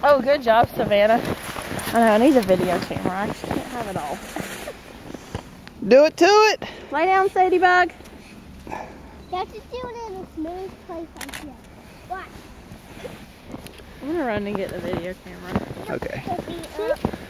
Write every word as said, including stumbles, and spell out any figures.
Oh, good job, Savannah. I know, I need a video camera. I just can't have it all. Do it to it. Lay down, Sadie Bug. You have to do it in a smooth place like this. Watch. I'm gonna run and get the video camera. Okay. Pick me up.